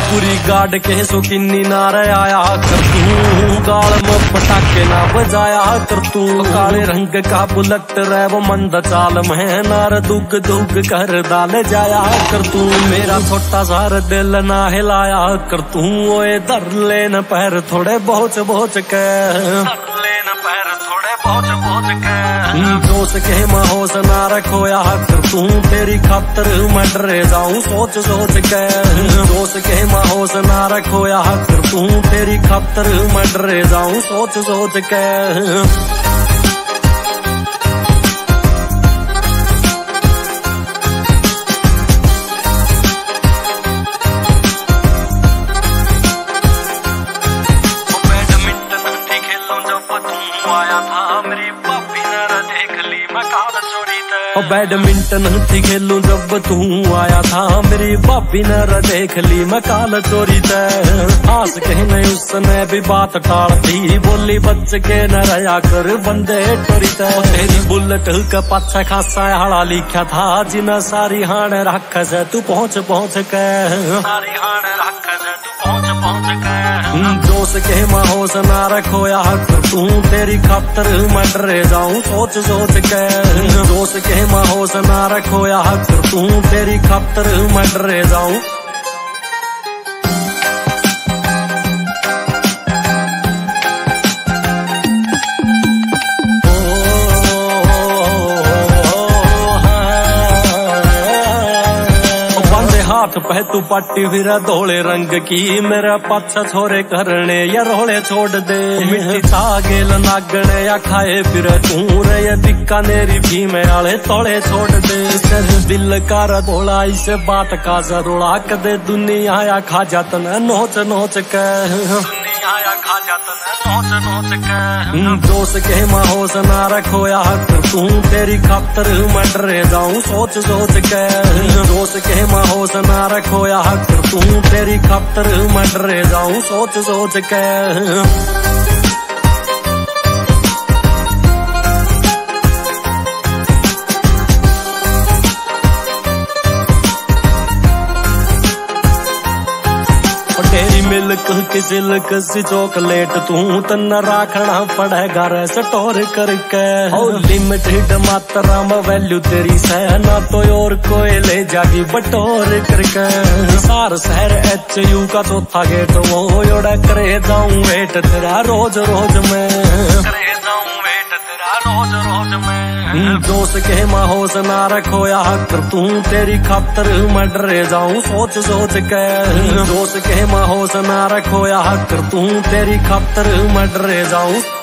पूरी गाड़ के शौकीनी ना आया कर तू, गाल में पटाखे ना बजाया कर तू। काले रंग का बुलेट रे वो मंद चाल में नार दुग दुग कर डाल जाया कर तू। मेरा छोटा सार दिल ना हिलाया कर तू, ओए धर लेन पैर थोड़े बोझ बोझ के, पैर थोड़े बोझ बोझ के। जोश के महोश ना रखोया कर तू, तेरी खातर मैं डरे जाऊं सोच सोच के। जोश के महोश ना रखोया कर तू, तेरी खातर मैं डरे जाऊं सोच सोच के। बैडमिंटन थी खेलूं जब तू आया था, मेरी भाभी ने देख ली मैं काल चोरी ते। आस कहने उसने भी बात टाल दी, बोली बच के न रहा कर बंदे टोरी ते। तेरी बुलेट का पाछा खासा हाड़ा लिखा था, जिना सारी हाण रख से तू पहुँच पहुँच के, सारी हाण रख से तू पहुँच पहुँच के। जोश के महोश ना रखोया कर तू, तेरी खातर मैं डरे जाऊं सोच सोच के। जोश के महोश ना रखोया कर तू, तेरी खातर मैं डरे जाऊं। हाथ पे तू पट्टी फिर धोले रंग की, मेरा पाछा छोरे करने या रोले छोड़ दे। मिट्टी छागेल नागने या खाए फिर तू रे, बीकानेरी भी में आले तोड़े छोड़ दे। सर दिल का रधोला इसे बात का जरूरा, कदे दुनिया या खा जात न नोच नोच के, दुनिया खा जात न नोच नोच के। जोश के महोश ना रखोया कर तू, तेरी खातर मैं डरे जाऊं सोच सोच के। जोश के महोश ना रखोया कर तू, तेरी खातर मैं डरे जाऊं सोच सोच के। तेरी मिल्क की सिल्क सी चॉकलेट तू तना रखना पड़ेगा रे स्टोर करके। और लिमिटेड मात्रा में वैल्यू तेरी सहना, तो और कोई ले जागी बटोर करके। सार शहर HU का चौथा गेट वो योड़ा करे जाऊं वेट तेरा रोज रोज में, करे जाऊं वेट तेरा रोज रोज में। जोश के महोश ना रखोया कर तू, तेरी खातर मैं डरे जाऊं सोच सोच के। जोश के महोश ना रखोया कर तू, तेरी खातर मैं डरे जाऊं।